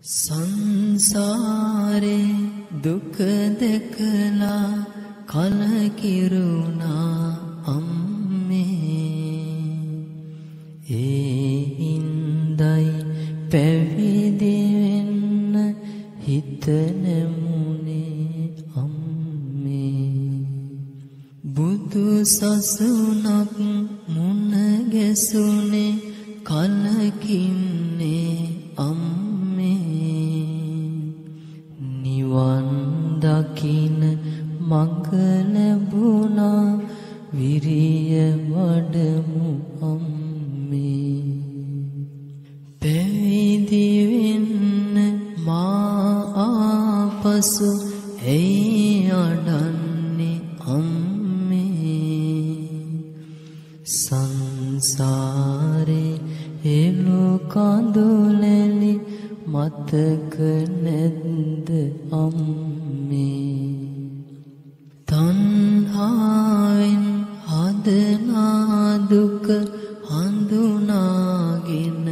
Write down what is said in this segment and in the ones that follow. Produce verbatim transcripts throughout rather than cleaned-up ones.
සංසාරේ දුක දැකලා කලකිරුණා අම්මේ. ඒ හින්දයි පැවිදි වෙන්න හිත නැමුනේ අම්මේ. බුදු සසුනක් මුණ ගැසුනේ කලකින්නේ අම්මේ. නිවන් දකින මඟ ලැබුණා විරිය වඩමු අම්මේ. පැවිදි වෙන්න මා ආපසු ඇයි අඩන්නේ අම්මේ. සංසාරේ එළු කඳුලැලි මතක නැද්ද අම්මේ. තණ්හාවෙන් හදනා දුක හඳුනාගෙන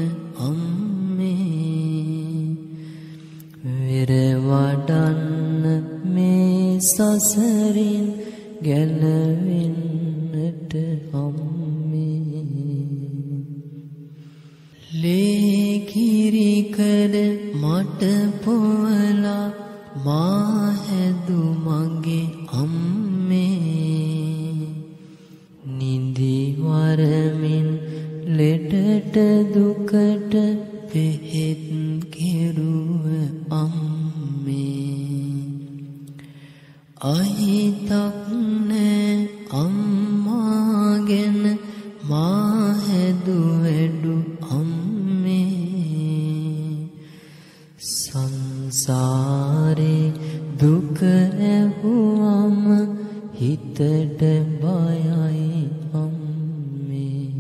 අම්මේ. වෙර වඩන්න මේ සසරින් ගැලවෙන්නට අම්මේ. ලේකිරිකඩ මට පොවලා මා හැදු මගේ අම්මේ. නිදි වරමින් ලෙඩට දුකට බෙහෙත් කෙරුව අම්මේ. අහිතක් නෑ අම්මා ගැන මා හැදු වැඩු අම්මේ. සංසාරේ දුක ඇහුවම හිතට බයයි අම්මේ.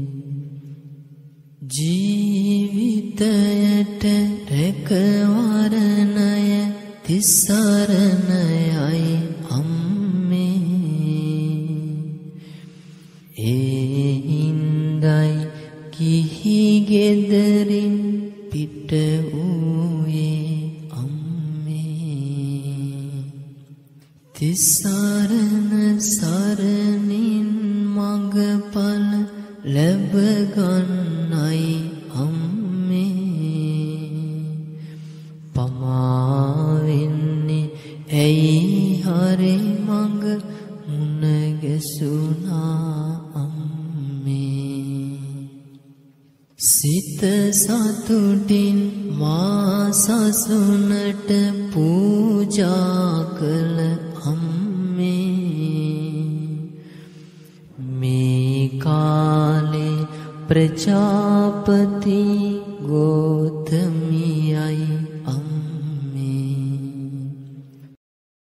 ජීවිතයට රැකවරණය තිසරණයයි අම්මේ. ඒ හින්දයි කිහි ගෙදරින් පිට වූයේ අම්මේ. තිසරණ සරණින් මඟඵල ලැබගන්නයි අම්මේ. පමාවෙන්නේ ඇයි හරි මඟ මුණ ගැසුණා අම්මේ. සිත සතුටින් මා සසුනට පූජා කළ අම්මේ. මේ කාලේ ප්‍රජාපති ගෝතමියයි